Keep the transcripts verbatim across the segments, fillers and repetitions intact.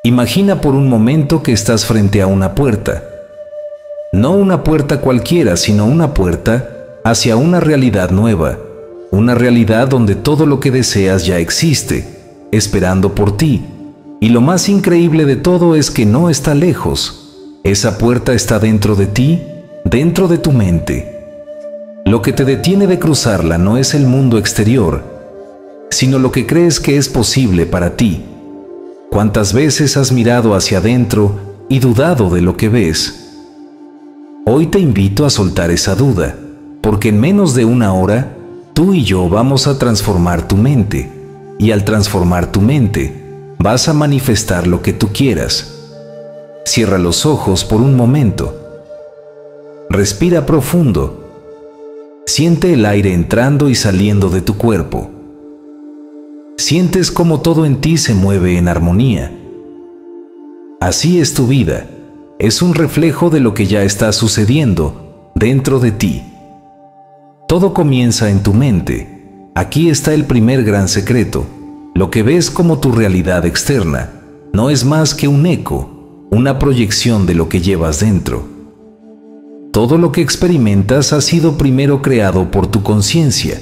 Imagina por un momento que estás frente a una puerta. No una puerta cualquiera, sino una puerta hacia una realidad nueva, una realidad donde todo lo que deseas ya existe, esperando por ti. Y lo más increíble de todo es que no está lejos. Esa puerta está dentro de ti, dentro de tu mente. Lo que te detiene de cruzarla no es el mundo exterior, sino lo que crees que es posible para ti. ¿Cuántas veces has mirado hacia adentro y dudado de lo que ves? Hoy te invito a soltar esa duda, porque en menos de una hora, tú y yo vamos a transformar tu mente, y al transformar tu mente, vas a manifestar lo que tú quieras. Cierra los ojos por un momento. Respira profundo. Siente el aire entrando y saliendo de tu cuerpo. Sientes cómo todo en ti se mueve en armonía. Así es tu vida. Es un reflejo de lo que ya está sucediendo dentro de ti. Todo comienza en tu mente. Aquí está el primer gran secreto. Lo que ves como tu realidad externa no es más que un eco, una proyección de lo que llevas dentro. Todo lo que experimentas ha sido primero creado por tu conciencia.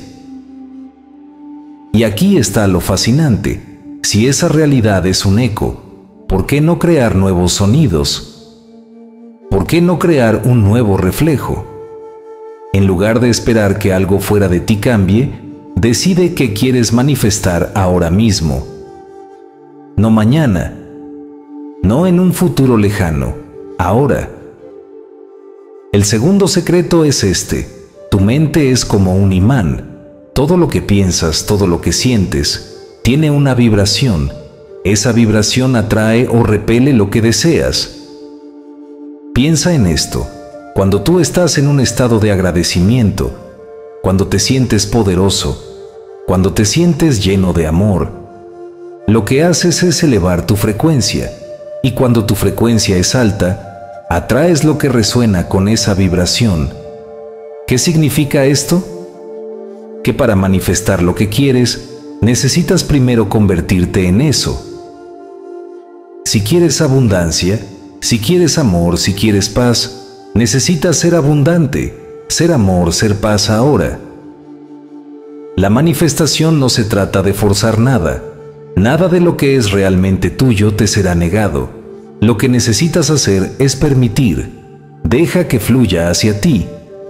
Y aquí está lo fascinante. Si esa realidad es un eco, ¿por qué no crear nuevos sonidos? ¿Por qué no crear un nuevo reflejo? En lugar de esperar que algo fuera de ti cambie, decide qué quieres manifestar ahora mismo. No mañana, no en un futuro lejano, ahora. El segundo secreto es este: tu mente es como un imán. Todo lo que piensas, todo lo que sientes, tiene una vibración. Esa vibración atrae o repele lo que deseas. Piensa en esto. Cuando tú estás en un estado de agradecimiento, cuando te sientes poderoso, cuando te sientes lleno de amor, lo que haces es elevar tu frecuencia, y cuando tu frecuencia es alta, atraes lo que resuena con esa vibración. ¿Qué significa esto? Que para manifestar lo que quieres, necesitas primero convertirte en eso. Si quieres abundancia, si quieres amor, si quieres paz, necesitas ser abundante, ser amor, ser paz ahora. La manifestación no se trata de forzar nada. Nada de lo que es realmente tuyo te será negado. Lo que necesitas hacer es permitir. Deja que fluya hacia ti.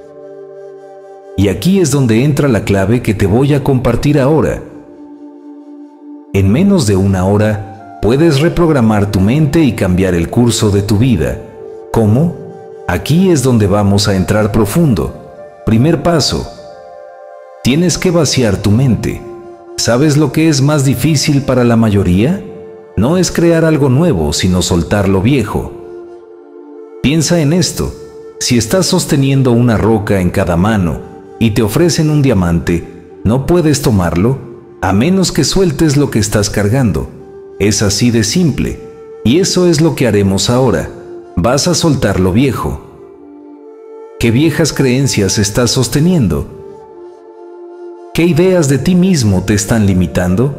Y aquí es donde entra la clave que te voy a compartir ahora. En menos de una hora, puedes reprogramar tu mente y cambiar el curso de tu vida. ¿Cómo? Aquí es donde vamos a entrar profundo. Primer paso. Tienes que vaciar tu mente. ¿Sabes lo que es más difícil para la mayoría? No es crear algo nuevo, sino soltar lo viejo. Piensa en esto. Si estás sosteniendo una roca en cada mano y te ofrecen un diamante, no puedes tomarlo a menos que sueltes lo que estás cargando. Es así de simple. Y eso es lo que haremos ahora. Vas a soltar lo viejo. ¿Qué viejas creencias estás sosteniendo? ¿Qué ideas de ti mismo te están limitando?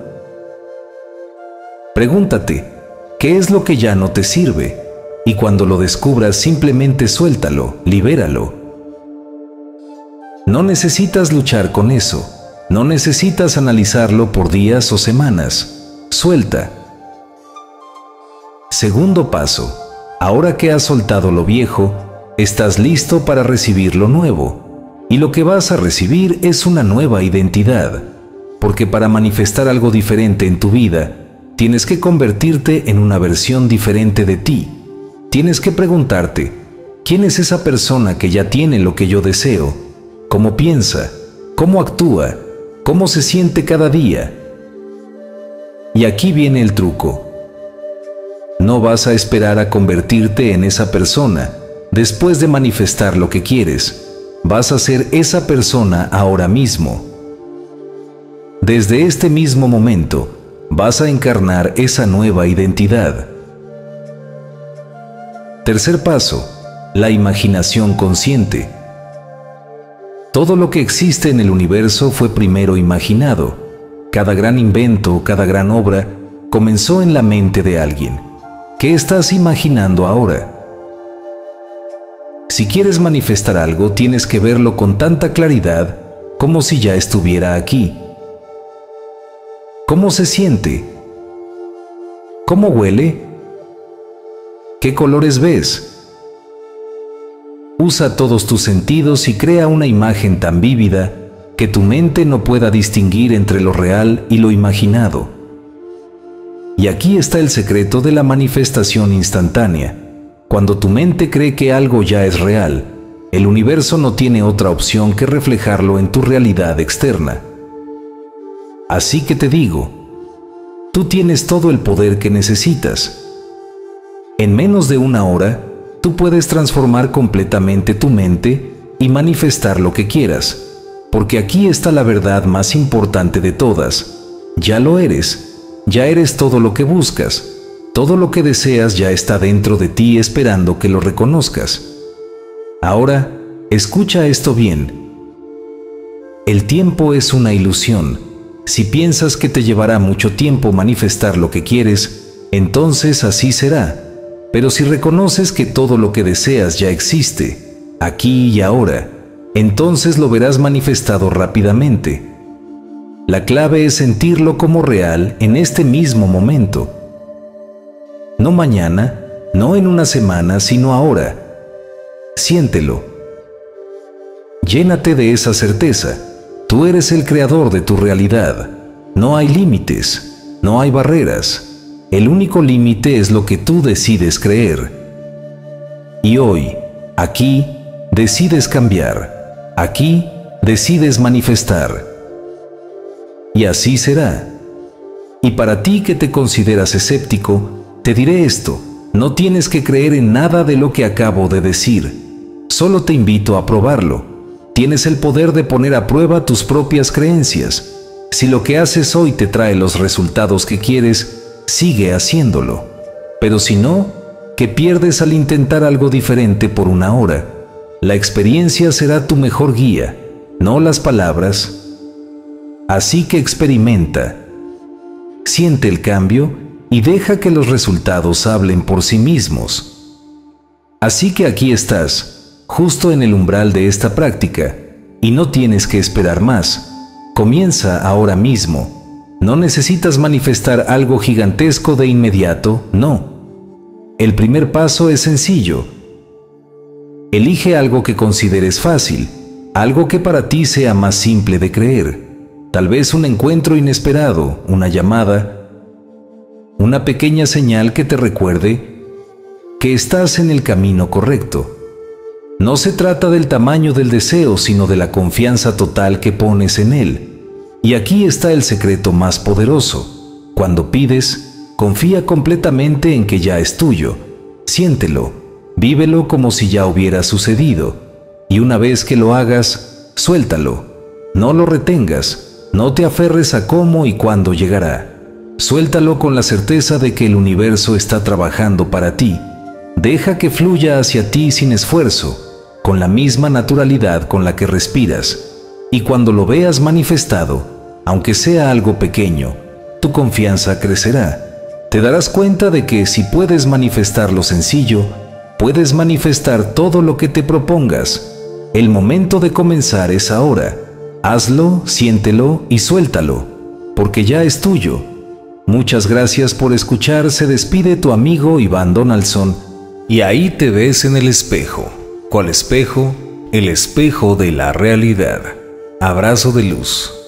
Pregúntate, ¿qué es lo que ya no te sirve? Y cuando lo descubras, simplemente suéltalo, libéralo. No necesitas luchar con eso. No necesitas analizarlo por días o semanas. Suelta. Segundo paso. Ahora que has soltado lo viejo, estás listo para recibir lo nuevo. Y lo que vas a recibir es una nueva identidad. Porque para manifestar algo diferente en tu vida, tienes que convertirte en una versión diferente de ti. Tienes que preguntarte, ¿quién es esa persona que ya tiene lo que yo deseo? ¿Cómo piensa? ¿Cómo actúa? ¿Cómo se siente cada día? Y aquí viene el truco. No vas a esperar a convertirte en esa persona después de manifestar lo que quieres. Vas a ser esa persona ahora mismo. Desde este mismo momento, vas a encarnar esa nueva identidad. Tercer paso, la imaginación consciente. Todo lo que existe en el universo fue primero imaginado. Cada gran invento, cada gran obra, comenzó en la mente de alguien. ¿Qué estás imaginando ahora? Si quieres manifestar algo, tienes que verlo con tanta claridad como si ya estuviera aquí. ¿Cómo se siente? ¿Cómo huele? ¿Qué colores ves? Usa todos tus sentidos y crea una imagen tan vívida que tu mente no pueda distinguir entre lo real y lo imaginado. Y aquí está el secreto de la manifestación instantánea. Cuando tu mente cree que algo ya es real, el universo no tiene otra opción que reflejarlo en tu realidad externa. Así que te digo, tú tienes todo el poder que necesitas. En menos de una hora, tú puedes transformar completamente tu mente y manifestar lo que quieras, porque aquí está la verdad más importante de todas. Ya lo eres, ya eres todo lo que buscas. Todo lo que deseas ya está dentro de ti esperando que lo reconozcas. Ahora, escucha esto bien. El tiempo es una ilusión. Si piensas que te llevará mucho tiempo manifestar lo que quieres, entonces así será. Pero si reconoces que todo lo que deseas ya existe, aquí y ahora, entonces lo verás manifestado rápidamente. La clave es sentirlo como real en este mismo momento. No mañana, no en una semana, sino ahora. Siéntelo. Llénate de esa certeza. Tú eres el creador de tu realidad. No hay límites, no hay barreras. El único límite es lo que tú decides creer. Y hoy, aquí, decides cambiar. Aquí, decides manifestar. Y así será. Y para ti que te consideras escéptico, te diré esto, no tienes que creer en nada de lo que acabo de decir. Solo te invito a probarlo. Tienes el poder de poner a prueba tus propias creencias. Si lo que haces hoy te trae los resultados que quieres, sigue haciéndolo. Pero si no, ¿qué pierdes al intentar algo diferente por una hora? La experiencia será tu mejor guía, no las palabras. Así que experimenta. Siente el cambio y deja que los resultados hablen por sí mismos. Así que aquí estás, justo en el umbral de esta práctica, y no tienes que esperar más. Comienza ahora mismo. No necesitas manifestar algo gigantesco de inmediato, no. El primer paso es sencillo. Elige algo que consideres fácil, algo que para ti sea más simple de creer. Tal vez un encuentro inesperado, una llamada, una pequeña señal que te recuerde que estás en el camino correcto. No se trata del tamaño del deseo, sino de la confianza total que pones en él. Y aquí está el secreto más poderoso. Cuando pides, confía completamente en que ya es tuyo. Siéntelo, vívelo como si ya hubiera sucedido. Y una vez que lo hagas, suéltalo. No lo retengas, no te aferres a cómo y cuándo llegará. Suéltalo con la certeza de que el universo está trabajando para ti. Deja que fluya hacia ti sin esfuerzo, con la misma naturalidad con la que respiras. Y cuando lo veas manifestado, aunque sea algo pequeño, tu confianza crecerá. Te darás cuenta de que si puedes manifestar lo sencillo, puedes manifestar todo lo que te propongas. El momento de comenzar es ahora. Hazlo, siéntelo y suéltalo, porque ya es tuyo. Muchas gracias por escuchar. Se despide tu amigo Iván Donaldson. Y ahí te ves en el espejo. ¿Cuál espejo? El espejo de la realidad. Abrazo de luz.